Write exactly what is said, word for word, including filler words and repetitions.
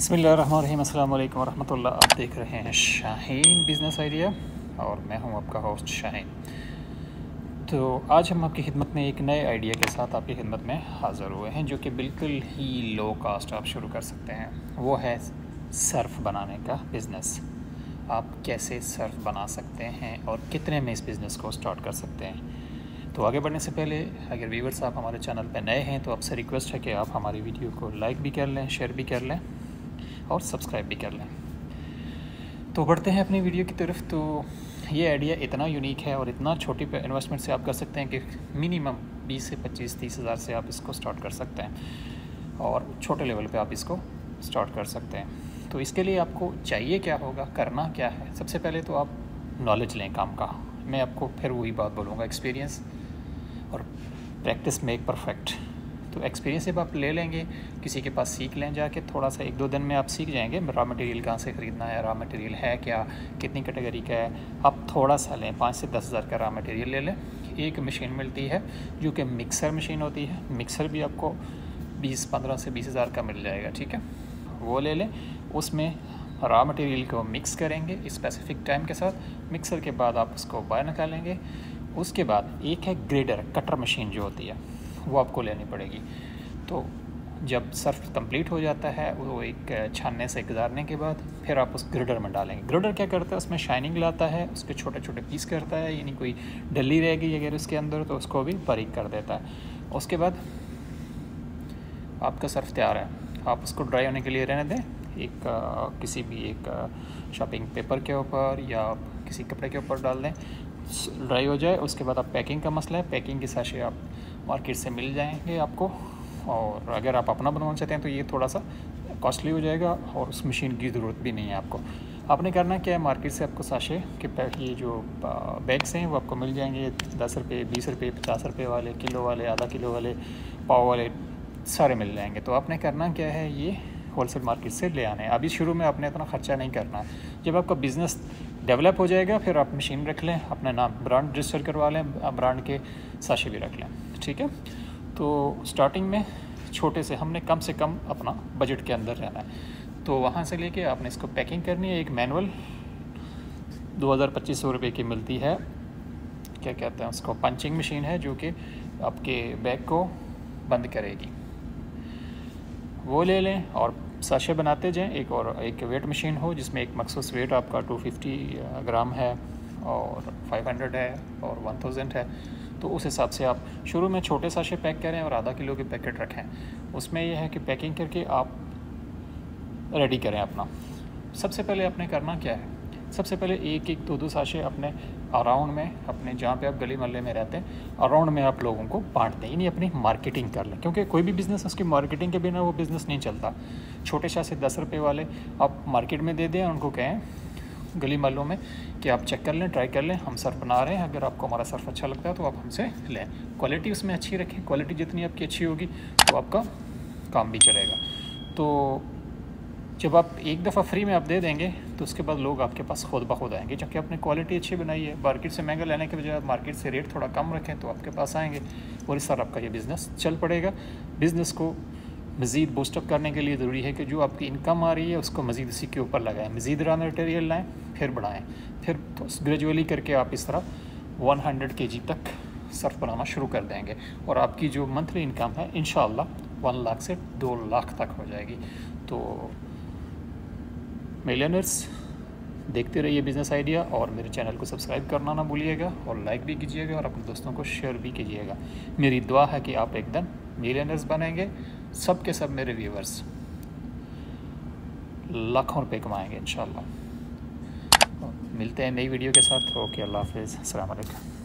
बिस्मिल्लाहिर्रहमानिर्रहीम, अस्सलाम वालेकुम वरहमतुल्लाह। आप देख रहे हैं शाहीन बिज़नेस आइडिया और मैं हूं आपका होस्ट शाहीन। तो आज हम आपकी खिदमत में एक नए आइडिया के साथ आपकी खिदमत में हाज़िर हुए हैं, जो कि बिल्कुल ही लो कास्ट आप शुरू कर सकते हैं। वो है सर्फ़ बनाने का बिज़नेस। आप कैसे सर्फ़ बना सकते हैं और कितने में इस बिज़नेस को स्टार्ट कर सकते हैं। तो आगे बढ़ने से पहले अगर व्यूअर्स आप हमारे चैनल पर नए हैं तो आपसे रिक्वेस्ट है कि आप हमारी वीडियो को लाइक भी कर लें, शेयर भी कर लें और सब्सक्राइब भी कर लें। तो बढ़ते हैं अपनी वीडियो की तरफ। तो ये आइडिया इतना यूनिक है और इतना छोटी इन्वेस्टमेंट से आप कर सकते हैं कि मिनिमम बीस से पच्चीस तीस हज़ार से आप इसको स्टार्ट कर सकते हैं और छोटे लेवल पे आप इसको स्टार्ट कर सकते हैं। तो इसके लिए आपको चाहिए क्या होगा, करना क्या है। सबसे पहले तो आप नॉलेज लें काम का। मैं आपको फिर वही बात बोलूँगा, एक्सपीरियंस और प्रैक्टिस मेक परफेक्ट। तो एक्सपीरियंस जब आप ले लेंगे, किसी के पास सीख लें जाके, थोड़ा सा एक दो दिन में आप सीख जाएंगे रॉ मटेरियल कहाँ से ख़रीदना है, रॉ मटेरियल है क्या, कितनी कैटेगरी का है। आप थोड़ा सा लें, पाँच से दस हज़ार का रॉ मटेरियल ले लें। एक मशीन मिलती है जो कि मिक्सर मशीन होती है। मिक्सर भी आपको बीस पंद्रह से बीस हज़ार का मिल जाएगा, ठीक है। वो ले लें, उसमें रॉ मटेरियल को मिक्स करेंगे स्पेसिफिक टाइम के साथ। मिक्सर के बाद आप उसको बाहर निकालेंगे। उसके बाद एक है ग्रेडर, कटर मशीन जो होती है, वो आपको लेनी पड़ेगी। तो जब सर्फ कंप्लीट हो जाता है, वो एक छानने से गुजारने के बाद फिर आप उस ग्रेडर में डालेंगे। ग्रेडर क्या करता है, उसमें शाइनिंग लाता है, उसके छोटे छोटे पीस करता है, यानी कोई डली रहेगी अगर उसके अंदर तो उसको भी बारीक कर देता है। उसके बाद आपका सर्फ तैयार है। आप उसको ड्राई होने के लिए रहने दें, एक आ, किसी भी एक शॉपिंग पेपर के ऊपर या किसी कपड़े के ऊपर डाल दें, ड्राई हो जाए। उसके बाद आप पैकिंग का मसला है, पैकिंग के साशे आप मार्केट से मिल जाएंगे आपको। और अगर आप अपना बनवाना चाहते हैं तो ये थोड़ा सा कॉस्टली हो जाएगा और उस मशीन की ज़रूरत भी नहीं है आपको। आपने करना क्या है, मार्केट से आपको साशे के ये जो बैग्स हैं वो आपको मिल जाएंगे दस रुपये, बीस रुपये, पचास रुपये वाले, किलो वाले, आधा किलो वाले, पाव वाले, सारे मिल जाएंगे। तो आपने करना क्या है, ये होलसेल मार्केट से ले आने हैं। अभी शुरू में आपने इतना ख़र्चा नहीं करना है। जब आपका बिज़नेस डेवलप हो जाएगा फिर आप मशीन रख लें, अपना नाम ब्रांड रजिस्टर करवा लें, ब्रांड के साशे भी रख लें, ठीक है। तो स्टार्टिंग में छोटे से हमने कम से कम अपना बजट के अंदर रहना है। तो वहाँ से लेके आपने इसको पैकिंग करनी है। एक मैनुअल दो हज़ार पच्चीस सौ रुपये की मिलती है, क्या कहते हैं उसको, पंचिंग मशीन है जो कि आपके बैग को बंद करेगी। वो ले लें और साशे बनाते जाएं। एक और एक वेट मशीन हो जिसमें एक मखसूस वेट आपका दो सौ पचास ग्राम है और पाँच सौ है और एक हज़ार है। तो उस हिसाब से आप शुरू में छोटे साशे पैक करें और आधा किलो के पैकेट रखें। उसमें यह है कि पैकिंग करके आप रेडी करें अपना। सबसे पहले आपने करना क्या है, सबसे पहले एक एक दो दो साशे अपने अराउंड में, अपने जहाँ पे आप गली मोहल्ले में रहते हैं अराउंड में आप लोगों को बांट दें, यानी अपनी मार्केटिंग कर लें। क्योंकि कोई भी बिज़नेस उसकी मार्केटिंग के बिना वो बिज़नेस नहीं चलता। छोटे साशे दस रुपये वाले आप मार्केट में दे दें, उनको कहें गली मोहल्लों में कि आप चेक कर लें, ट्राई कर लें, हम सर्फ बना रहे हैं, अगर आपको हमारा सर्फ अच्छा लगता है तो आप हमसे लें। क्वालिटी उसमें अच्छी रखें, क्वालिटी जितनी आपकी अच्छी होगी तो आपका काम भी चलेगा। तो जब आप एक दफ़ा फ्री में आप दे देंगे तो उसके बाद लोग आपके पास खुद ब खुद आएंगे, जबकि आपने क्वालिटी अच्छी बनाई है। मार्केट से महंगा लेने के बजाय आप मार्केट से रेट थोड़ा कम रखें तो आपके पास आएंगे और इस तरह आपका ये बिज़नेस चल पड़ेगा। बिज़नेस को मज़ीद बूस्टअप करने के लिए ज़रूरी है कि जो आपकी इनकम आ रही है उसको मज़ीद उसी के ऊपर लगाएं, मज़ीद रॉ मटेरियल लाएँ, फिर बढ़ाएँ, फिर तो ग्रेजुअली करके आप इस तरह सौ के जी तक सर्फ बनाना शुरू कर देंगे और आपकी जो मंथली इनकम है इंशाअल्लाह वन लाख से दो लाख तक हो जाएगी। तो मिलियनर्स देखते रहिए बिज़नेस आइडिया और मेरे चैनल को सब्सक्राइब करना ना भूलिएगा और लाइक भी कीजिएगा और अपने दोस्तों को शेयर भी कीजिएगा। मेरी दुआ है कि आप एकदम मिलियनर्स बनेंगे, सब के सब मेरे व्यूवर्स लाखों रुपए कमाएंगे इंशाल्लाह। मिलते हैं नई वीडियो के साथ। ओके, अल्लाह हाफ़िज़, अस्सलाम वालेकुम।